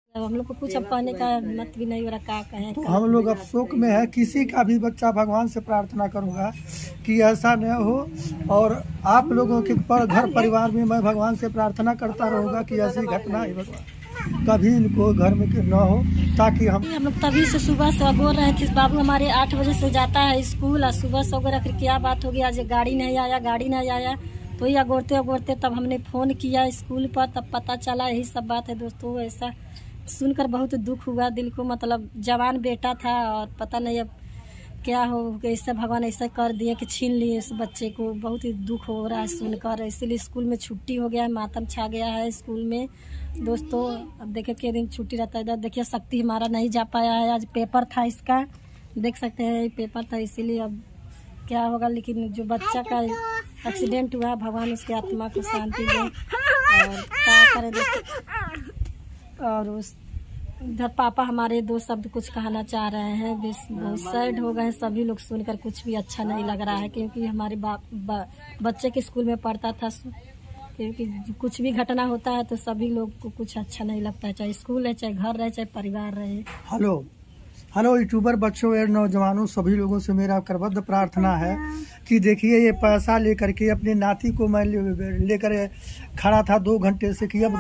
अब हम लोग को कुछ अब कहने का मत भी नहीं हो रहा, क्या कहें। तो हम लोग अब शोक में है। किसी का भी बच्चा, भगवान से प्रार्थना करूंगा कि ऐसा न हो, और आप लोगों के घर परिवार में मैं भगवान से प्रार्थना करता रहूंगा कि ऐसी घटना ही भगवान कभी इनको घर में न हो, ताकि हम लोग तभी से सुबह से बोल रहे थे बाबू हमारे 8 बजे से जाता है स्कूल, और सुबह से वगैरह फिर क्या बात होगी, आज गाड़ी नहीं आया तो ये अगोरते तब हमने फ़ोन किया स्कूल पर, तब पता चला यही सब बात है दोस्तों। ऐसा सुनकर बहुत दुख हुआ दिल को, मतलब जवान बेटा था और पता नहीं अब क्या हो, ऐसा भगवान ऐसा कर दिए कि छीन लिए उस बच्चे को। बहुत ही दुख हो रहा है सुनकर, इसीलिए स्कूल में छुट्टी हो गया है, मातम छा गया है स्कूल में दोस्तों। अब देखिए के दिन छुट्टी रहता है। इधर देखिए शक्ति हमारा नहीं जा पाया है, आज पेपर था इसका, देख सकते हैं पेपर था, इसीलिए अब क्या होगा। लेकिन जो बच्चा का एक्सीडेंट हुआ, भगवान उसकी आत्मा को शांति दे, और क्या करें दोस्तों। और उस इधर पापा हमारे 2 शब्द कुछ कहना चाह रहे हैं, बहुत सैड हो गए सभी लोग सुनकर, कुछ भी अच्छा नहीं लग रहा है, क्योंकि हमारे बच्चे के स्कूल में पढ़ता था, क्योंकि कुछ भी घटना होता है तो सभी लोग को कुछ अच्छा नहीं लगता है, चाहे स्कूल है, चाहे घर रहे, चाहे परिवार रहे। हेलो यूट्यूबर बच्चों और नौजवानों, सभी लोगों से मेरा करबद्ध प्रार्थना है कि देखिए ये पैसा लेकर के अपने नाती को मैं लेकर खड़ा था 2 घंटे से कि अब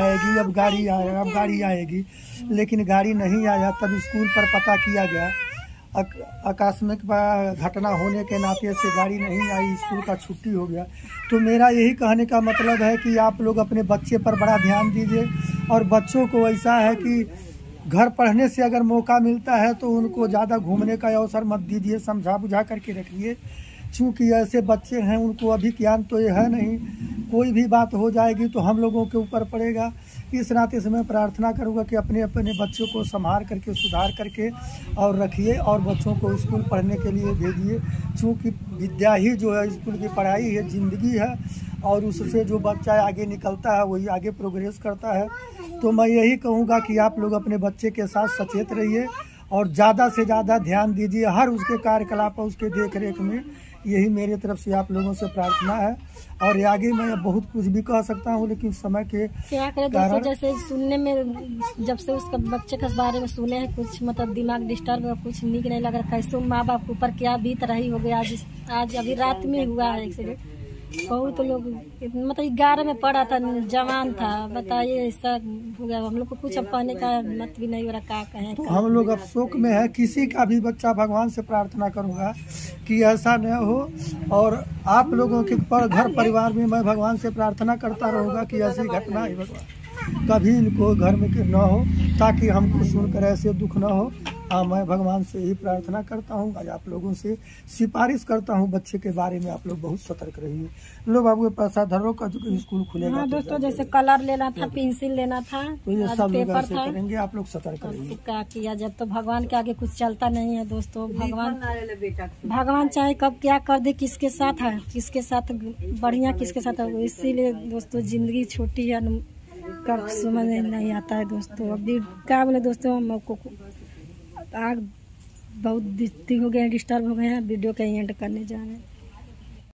गाड़ी आएगी, लेकिन गाड़ी नहीं आया। तब स्कूल पर पता किया गया, आकस्मिक घटना होने के नाते से गाड़ी नहीं आई, स्कूल का छुट्टी हो गया। तो मेरा यही कहने का मतलब है कि आप लोग अपने बच्चे पर बड़ा ध्यान दीजिए, और बच्चों को ऐसा है कि घर पढ़ने से अगर मौका मिलता है तो उनको ज़्यादा घूमने का अवसर मत दीजिए, समझा बुझा करके रखिए, क्योंकि ऐसे बच्चे हैं उनको अभी ज्ञान तो ये है नहीं, कोई भी बात हो जाएगी तो हम लोगों के ऊपर पड़ेगा। इस नाते से मैं प्रार्थना करूंगा कि अपने बच्चों को संभाल करके, सुधार करके और रखिए, और बच्चों को स्कूल पढ़ने के लिए भेजिए, क्योंकि विद्या ही जो है, स्कूल की पढ़ाई है, ज़िंदगी है, और उससे जो बच्चा आगे निकलता है वही आगे प्रोग्रेस करता है। तो मैं यही कहूँगा कि आप लोग अपने बच्चे के साथ सचेत रहिए और ज़्यादा से ज़्यादा ध्यान दीजिए हर उसके कार्यकलाप और उसके देख रेख में। यही मेरे तरफ से आप लोगों से प्रार्थना है, और आगे मैं बहुत कुछ भी कह सकता हूँ, लेकिन समय के क्या करें दोस्तों। जैसे सुनने में, जब से उसका बच्चे के बारे में सुने हैं, कुछ मतलब दिमाग डिस्टर्ब है, कुछ नीक नहीं लग रहा, कैसे माँ बाप ऊपर क्या बीत रही हो गया। आज अभी रात में हुआ है एक्सीडेंट, बहुत लोग मतलब 11 में पढ़ा था, जवान था, बताइए ऐसा हो गया। हम लोग को कुछ अब कहने का मत भी नहीं हो रहा, क्या कहें। तो हम लोग अब शोक में है। किसी का भी बच्चा, भगवान से प्रार्थना करूंगा कि ऐसा न हो, और आप लोगों के घर परिवार में मैं भगवान से प्रार्थना करता रहूंगा कि ऐसी घटना ही भगवान कभी इनको घर में न हो, ताकि हमको सुनकर ऐसे दुख न हो। मैं भगवान से ही प्रार्थना करता हूँ। आज आप लोगों से सिफारिश करता हूँ, बच्चे के बारे में आप लोग बहुत सतर्क रहिए। लो बाबू पैसा धरो का स्कूल खुलेगा। हाँ दोस्तों, जैसे कलर लेना था, पेंसिल लेना था, तो ये सब लोग ऐसे करेंगे, आप लोग सतर्क रहिए। क्या किया जब तो भगवान के आगे कुछ चलता नहीं है दोस्तों। भगवान चाहे कब क्या कर दे, किसके साथ है, किसके साथ बढ़िया, किसके साथ है। इसीलिए दोस्तों जिंदगी छोटी है, कब समझ नहीं आता है दोस्तों। अभी क्या बोले दोस्तों, हमको आग बहुत हो गए, डिस्टर्ब हो गए हैं, वीडियो का एंड करने जा रहे हैं।